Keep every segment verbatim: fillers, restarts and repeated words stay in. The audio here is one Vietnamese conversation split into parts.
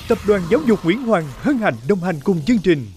Tập đoàn Giáo dục Nguyễn Hoàng hân hạnh đồng hành cùng chương trình.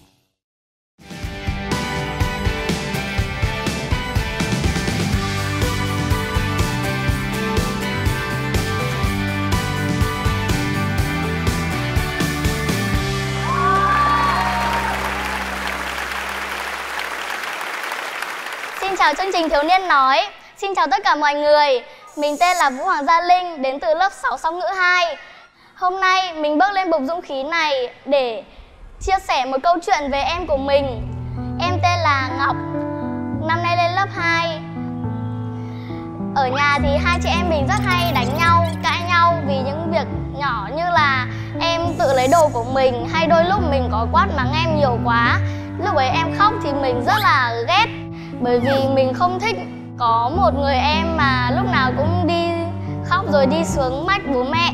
Xin chào chương trình Thiếu Niên Nói. Xin chào tất cả mọi người. Mình tên là Vũ Hoàng Gia Linh, đến từ lớp sáu song ngữ hai. Hôm nay mình bước lên bục dũng khí này để chia sẻ một câu chuyện về em của mình. Em tên là Ngọc, năm nay lên lớp hai. Ở nhà thì hai chị em mình rất hay đánh nhau, cãi nhau vì những việc nhỏ như là em tự lấy đồ của mình, hay đôi lúc mình có quát mắng em nhiều quá. Lúc ấy em khóc thì mình rất là ghét, bởi vì mình không thích có một người em mà lúc nào cũng đi khóc rồi đi xuống mách bố mẹ.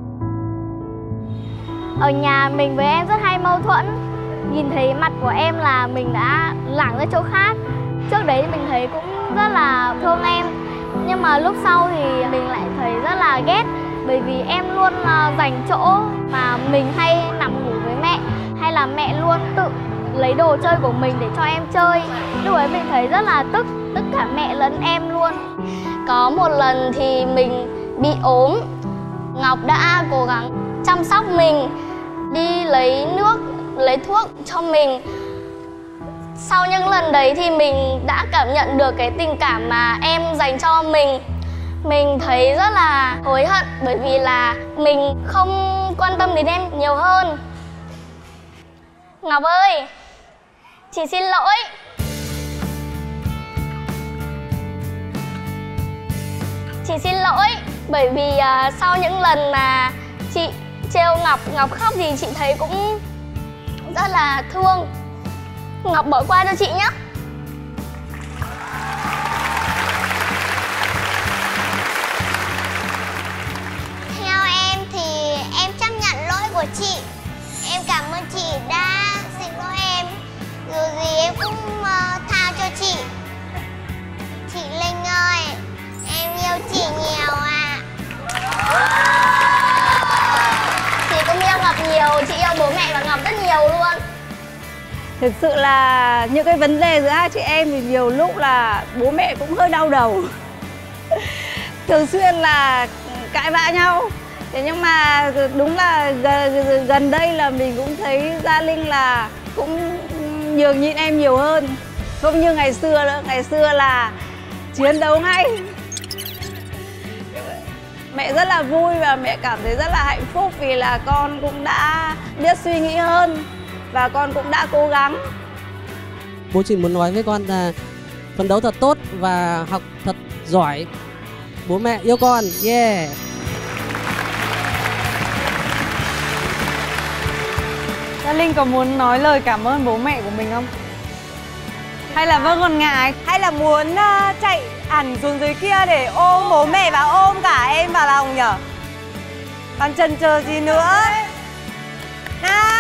Ở nhà mình với em rất hay mâu thuẫn. Nhìn thấy mặt của em là mình đã lảng ra chỗ khác. Trước đấy mình thấy cũng rất là thương em, nhưng mà lúc sau thì mình lại thấy rất là ghét, bởi vì em luôn dành chỗ mà mình hay nằm ngủ với mẹ, hay là mẹ luôn tự lấy đồ chơi của mình để cho em chơi. Lúc ấy mình thấy rất là tức, tất cả mẹ lẫn em luôn. Có một lần thì mình bị ốm, Ngọc đã cố gắng chăm sóc mình, đi lấy nước, lấy thuốc cho mình. Sau những lần đấy thì mình đã cảm nhận được cái tình cảm mà em dành cho mình. Mình thấy rất là hối hận, bởi vì là mình không quan tâm đến em nhiều hơn. Ngọc ơi, chị xin lỗi. Chị xin lỗi bởi vì uh, sau những lần mà chị trêu Ngọc, Ngọc khóc thì chị thấy cũng rất là thương. Ngọc bỏ qua cho chị nhé. Theo em thì em chấp nhận lỗi của chị. Em cảm ơn chị đã xin lỗi em. Dù gì em cũng uh, tha cho chị. Chị Linh ơi, em yêu chị nhiều à. Chị cũng yêu Ngọc nhiều, chị yêu bố mẹ và Ngọc rất nhiều luôn. Thực sự là những cái vấn đề giữa hai chị em thì nhiều lúc là bố mẹ cũng hơi đau đầu. Thường xuyên là cãi vã nhau. Thế nhưng mà đúng là gần đây là mình cũng thấy Gia Linh là cũng nhường nhịn em nhiều hơn. Không như ngày xưa nữa, ngày xưa là chiến đấu ngay. Mẹ rất là vui và mẹ cảm thấy rất là hạnh phúc vì là con cũng đã biết suy nghĩ hơn và con cũng đã cố gắng. Bố chỉ muốn nói với con là phấn đấu thật tốt và học thật giỏi. Bố mẹ yêu con, yeah! Gia Linh có muốn nói lời cảm ơn bố mẹ của mình không? Hay là vẫn còn ngại? Hay là muốn uh, chạy hẳn xuống dưới kia để ôm bố mẹ và ôm cả em vào lòng nhở? Còn chần chờ gì nữa? Nào!